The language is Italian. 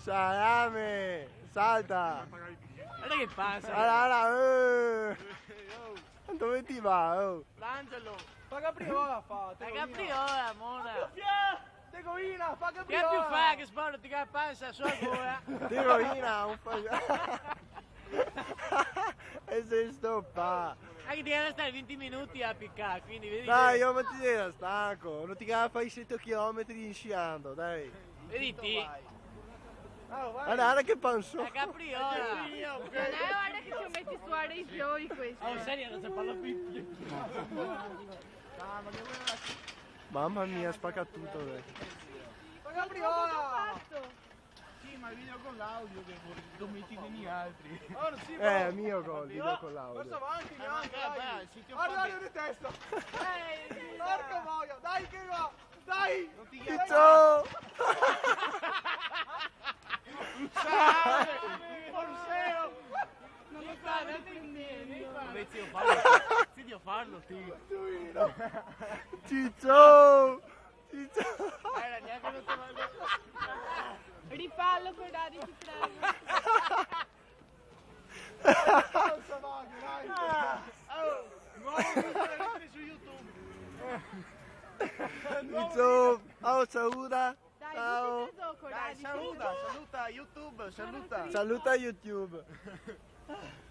Salame! Salta! Guarda che passa. Allora, dove ti va? Oh? L'Angelo. Fa capriola, fa. La capriola, mona. Te govina, fa Che capriola. più fa che sparo ti passa su ancora? Ti rovina un po'. E sei stoppa. Anche ti devi stare 20 minuti a piccare, quindi vedi. Dai, io ti era stanco. Non ti fai 100 km sciando, dai. Vedi te. Guarda che panzo. La capriola. Guarda che ci metti su i fiori questi. Oh, serio, non si parla più. Mamma mia, spacca tutto, dai. Fa capriola. Sì, ma il video con l'audio che come ti gli altri. Oh, non si Mio gol, video con l'audio. Forza avanti, neanche, Vabbè, dai. il sito Guarda, fa io di testa. Porca boia, dai che va. Dai. non ti Ciccio! Non lo sta neanche prendendo. Invece io farlo. Sì, io farlo, ti. Ciccio! Ciccio! Neanche non ti mando. Rifallo Corradi, ti prego. Forza avanti, dai. nuovo video su YouTube. Ciccio! Oh, saluta! Dai, Ciao! tutti e due, Dai, Corradi. saluta YouTube, saluta. Saluta YouTube!